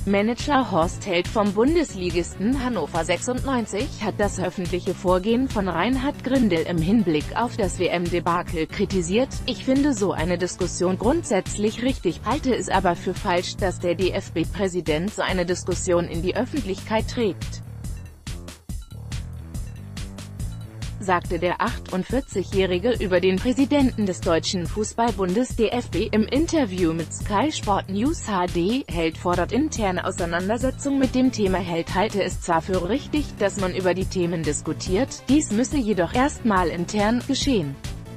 Manager Horst Held vom Bundesligisten Hannover 96 hat das öffentliche Vorgehen von Reinhard Grindel im Hinblick auf das WM-Debakel kritisiert. Ich finde so eine Diskussion grundsätzlich richtig, halte es aber für falsch, dass der DFB-Präsident so eine Diskussion in die Öffentlichkeit trägt, sagte der 48-Jährige über den Präsidenten des Deutschen Fußballbundes DFB im Interview mit Sky Sport News HD. Held fordert interne Auseinandersetzung mit dem Thema. Held halte es zwar für richtig, dass man über die Themen diskutiert, dies müsse jedoch erstmal intern geschehen.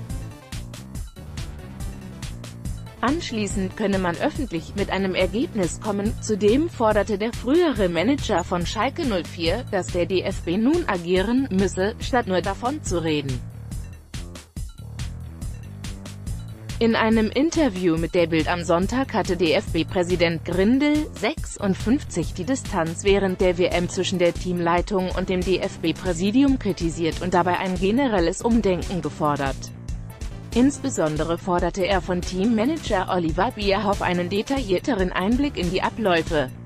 Anschließend könne man öffentlich mit einem Ergebnis kommen. Zudem forderte der frühere Manager von Schalke 04, dass der DFB nun agieren müsse, statt nur davon zu reden. In einem Interview mit der Bild am Sonntag hatte DFB-Präsident Grindel, 56, die Distanz während der WM zwischen der Teamleitung und dem DFB-Präsidium kritisiert und dabei ein generelles Umdenken gefordert. Insbesondere forderte er von Teammanager Oliver Bierhoff einen detaillierteren Einblick in die Abläufe.